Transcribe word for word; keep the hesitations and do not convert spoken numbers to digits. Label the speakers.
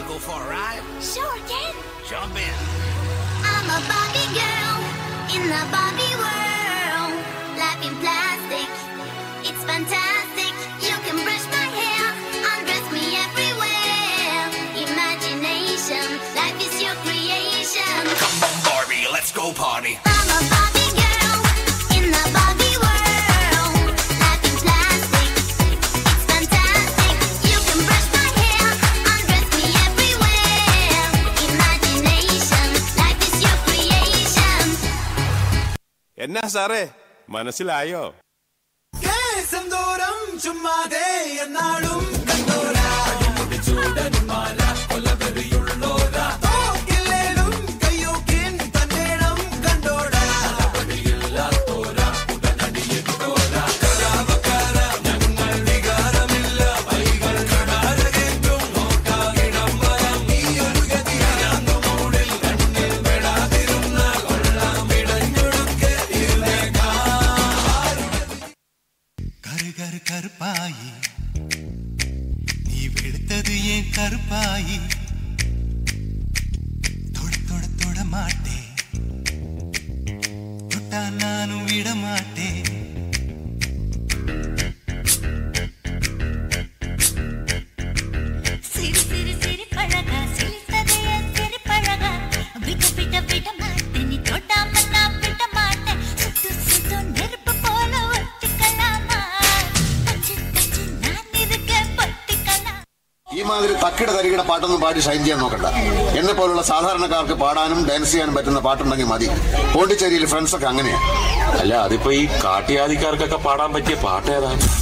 Speaker 1: go for a ride?
Speaker 2: Sure, Ken.
Speaker 1: Jump in.
Speaker 2: I'm a Barbie girl in the Barbie world. Life in plastic, it's fantastic. You can brush my hair, undress me everywhere. Imagination, life is your creation.
Speaker 1: Come on, Barbie, let's go party.
Speaker 2: I'm a Barbie girl in the Barbie world. Life in plastic, it's fantastic. You can brush my hair, undress me everywhere. Imagination, life is your creation.
Speaker 3: എന്നാ സാറേ മനസ്സിലായോ?
Speaker 4: കേസന്തോരം ചുമ്മാതെ എന്നാളും കണ്ടോരാ ചൂടനുമാല കൊലവെറിയുള്ളോരാ തോക്കില്ലേലും കയ്യൂക്കിൻ തന്നേണം കണ്ടോടാ പടിയില്ലാത്തോരാ ഉടനടിയെത്തോരാ കരാവക്കാര ഞങ്ങൾ വികാരമില്ല വൈകൾ കടാരകേറ്റും നോക്കാകിടം വരം ഈ ഒരു ഗതിയാന്നു മൂടിൽ കണ്ണിൽ പെടാതിരുന്ന കൊള്ളാം ഇടഞ്ഞൊടുക്കെ ഇരുന്നേക്കാ കറുകർ കറുപ്പായി നീ വെളുത്തത് ഏൻ കറുപ്പായി തൊട തൊട തൊട മാട്ടേ തൊട്ടാ നാനും വിടമാട്ടേ
Speaker 2: సిరి సిరి సిరి పഴగా సిలితదే సిరి పഴగా బిట బిట బిట మాటని తోటమన్నా బిట మాట సుట్టు సుట్టు నెరుపు పోల ఒట్టికలామా కచ్చి కచ్చి నానిరుకే పొట్టికలా
Speaker 5: ഈ മാതിരി തക്കിട തരികിട പാട്ടൊന്നും പാടി ഷൈൻ ചെയ്യാൻ നോക്കണ്ട. എന്നെ പോലുള്ള സാധാരണക്കാർക്ക് പാടാനും ഡാൻസ് ചെയ്യാനും പറ്റുന്ന പാട്ടുണ്ടെങ്കിൽ മതി. പോണ്ടിച്ചേരിയിൽ ഫ്രണ്ട്സൊക്കെ അങ്ങനെയാ.
Speaker 6: അല്ല അതിപ്പോ ഈ കാട്ടിയാദിക്കാർക്കൊക്കെ പാടാൻ പറ്റിയ പാട്ട് ഏതാണ്?